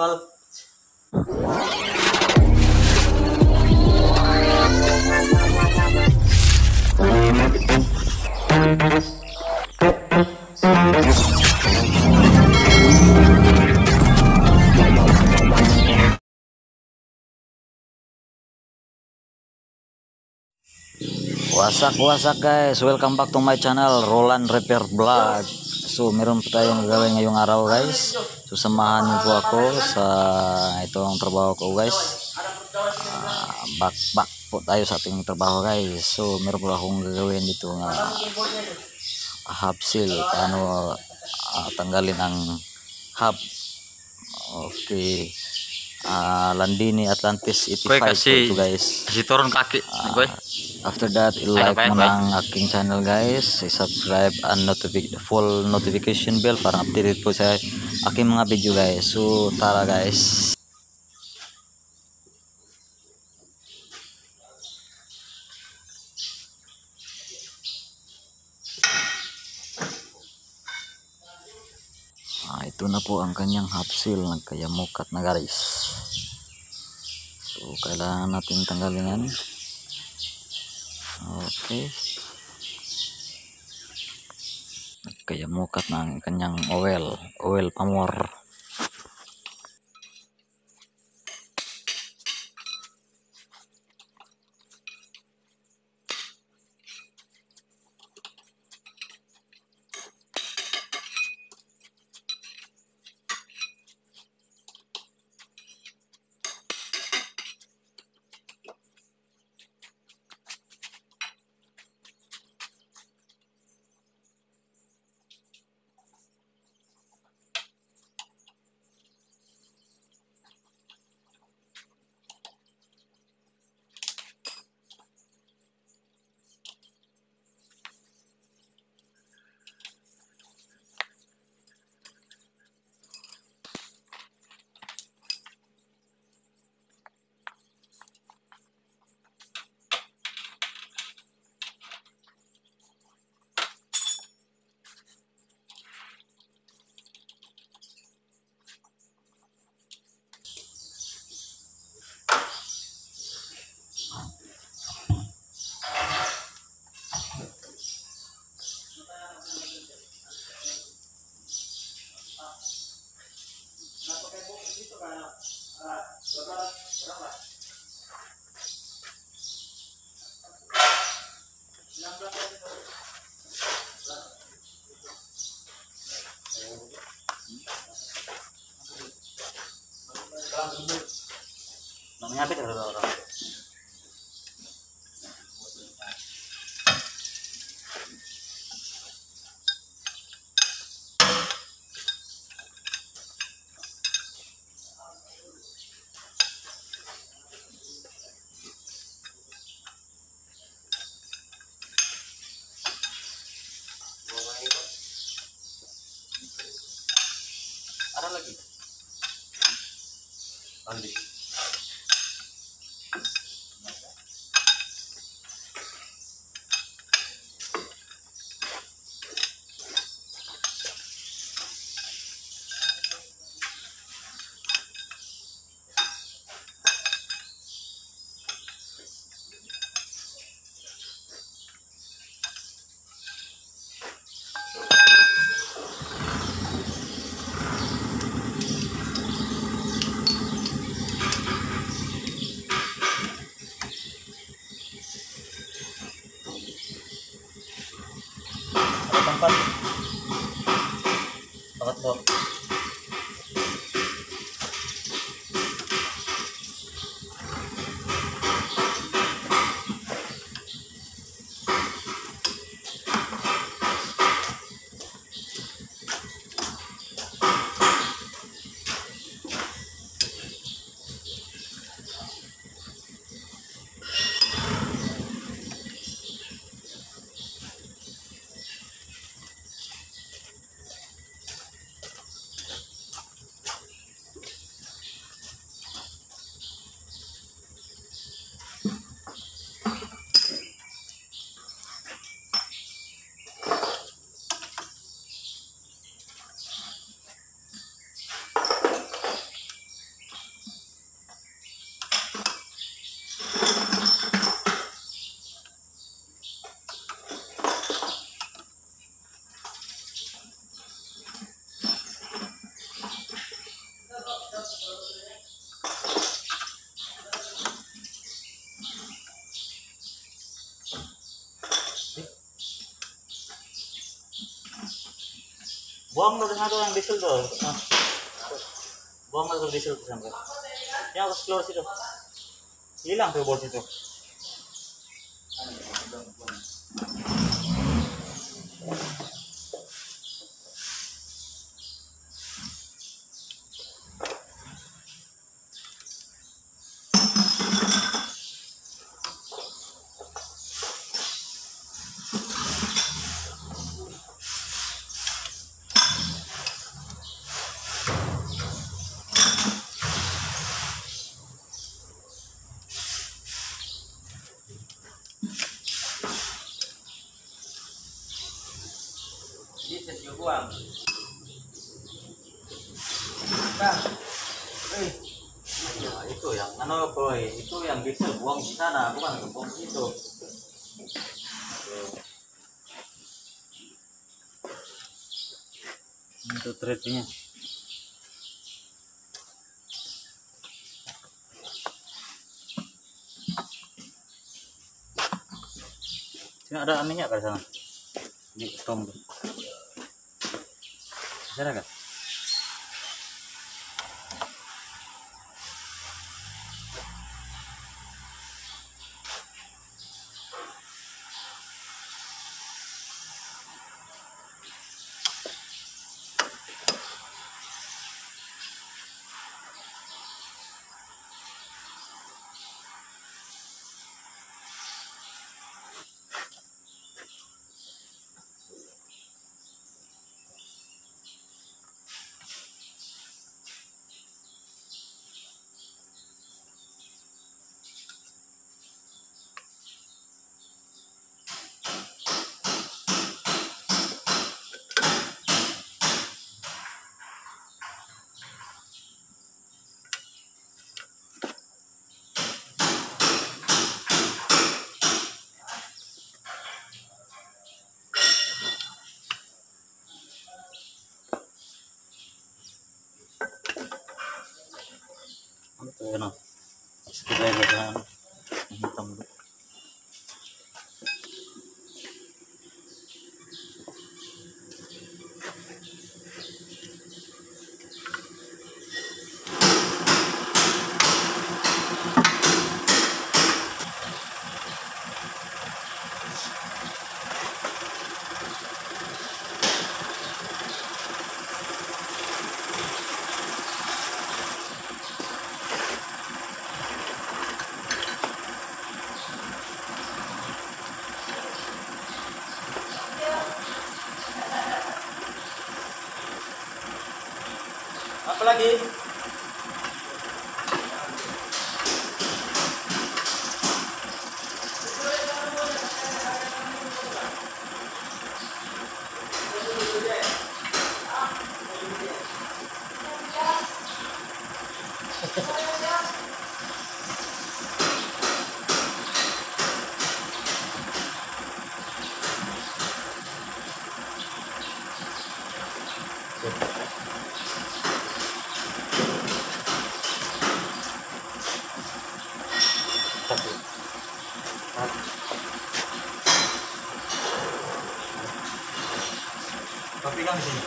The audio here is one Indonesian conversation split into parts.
Pal. Wasak guys, welcome back to my channel Roland Repair Vlog. So meron po tayong gagawin ngayong araw guys. So samahan niyo po ako sa itong trabaho ko guys. Back po tayo sa ating trabaho guys. So meron po akong gagawin dito nga hub seal. Paano tanggalin ang hub. Okay. Landini Atlantis 85 po ito guys. Kasi turun kaki. After that, i-like mo na ang aking channel guys, i-subscribe and full notification bell para updated po sa aking mga video guys. So tara guys. Ito na po ang kanyang half seal, nagkayamukat na guys. So kailangan natin tanggalin yan. Okay. Nagkayamukat na ang kanyang oil pamor. Ngapit ka orang. Ada lagi. Lanjut. Tempat dok. Buang dulu yang diesel tuh. Ah, buang dulu diesel tuh sampai. Yang harus keluar situ. Hilang tuh bos itu. Diesel juga buang. Nah, ya, itu yang boy, itu yang diesel buang di sana, bukan buang di situ. Itu threadnya. Sini ada minyak ke sana. Di tong tuh. Sana kan? Itu no. Sekitar aja hitam tuh. Apa lagi? Kopi kan di sini.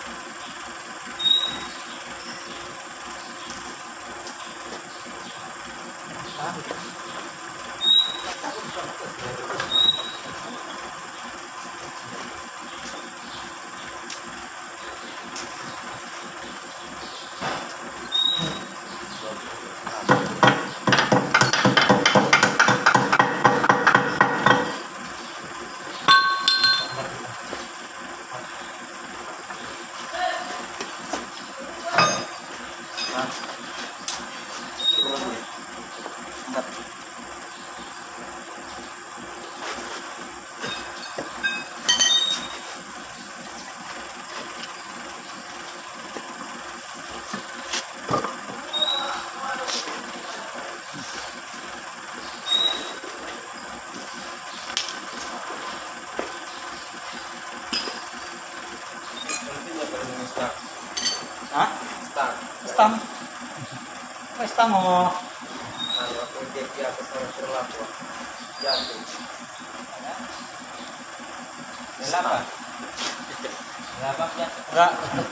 Hah? Stang. Apa stang oh? Kalau aku dia kesalahan berlaku jatuh. Apa? Enggak apa ya. Enggak.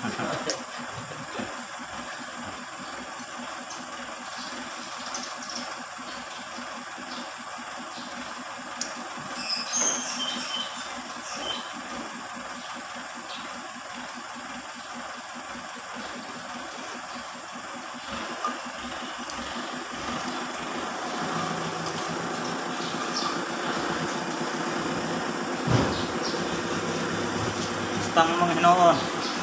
Stang mong hinoon.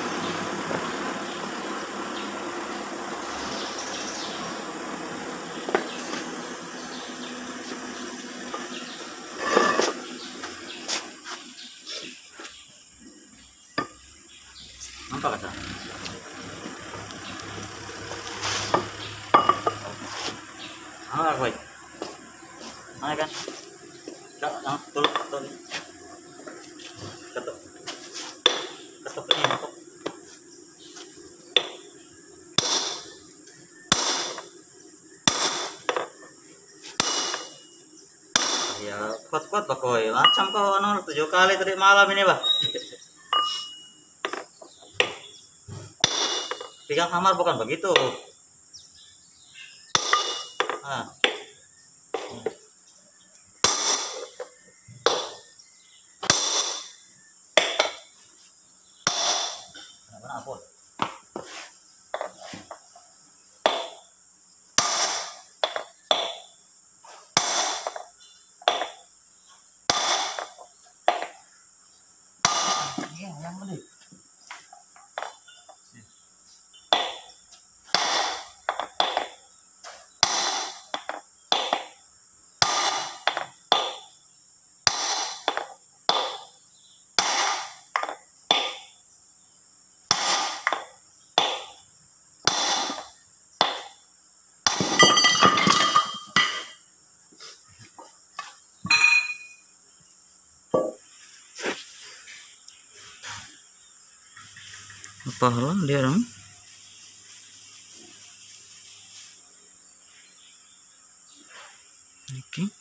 Apa kata? Ah, wait. Ano kan? Tulog. Katok. Katok ini, katok. Ya, kuat-kuat Pak Koy. Macam kau 7 kali tadi malam ini, Pak. Pegang hammer bukan begitu. Ah. Kenapa? Yang beli. Apa hal dia dong? Oke.